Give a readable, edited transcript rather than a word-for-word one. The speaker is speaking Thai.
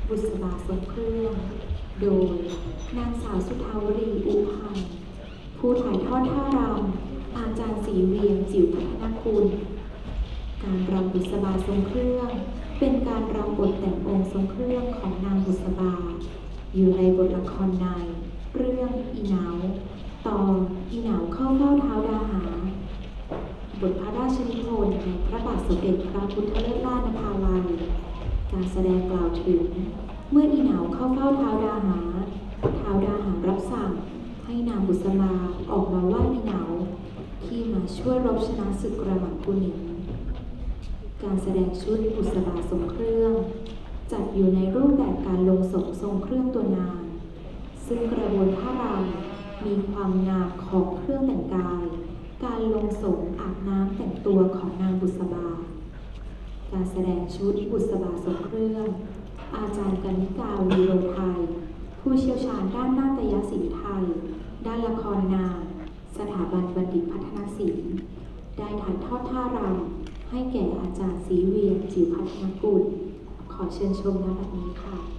บุษบาทรงเครื่องโดยนางสาวสุทาวรีอุพันธ์ผู้ถ่ายทอดท่ารำอาจารย์ศรีเวียงจิ๋วพัฒนกุลการรำบุษบาทรงเครื่องเป็นการรำบทแต่งองค์ทรงเครื่องของนางบุษบาอยู่ในบทละครในเรื่องอีเหนาตอนอีเหนาเข้าเฝ้าเท้าดาหาบทพระราชนิพนธ์ในพระบาทสมเด็จพระพุทธเลิศล่านภาลัยการแสดงกล่าวถึงเมื่ออีเหนาเข้าเฝ้าเท้าดาหารับสั่งให้นางบุษบาออกมาว่าอีเหนาที่มาช่วยรบชนะศึกกระหม่อมกุนิงการแสดงชุดบุษบาทรงเครื่องจัดอยู่ในรูปแบบการลงศพทรงเครื่องตัวนางซึ่งกระบวนท่ารำมีความงามของเครื่องแต่งกายการลงศพอาบน้ำแต่งตัวของนางบุษบาการแสดงชุดบุษบาทรงเครื่องอาจารย์กนิกาวีโรไทยผู้เชี่ยวชาญด้านนาฏยศิลป์ไทยด้านละครนางสถาบันบัณฑิตพัฒนศิลป์ได้ถ่ายทอดท่ารำให้แก่อาจารย์ศรีเวียงจิ๋วพัฒนกุลขอเชิญชมณบัดนี้ค่ะ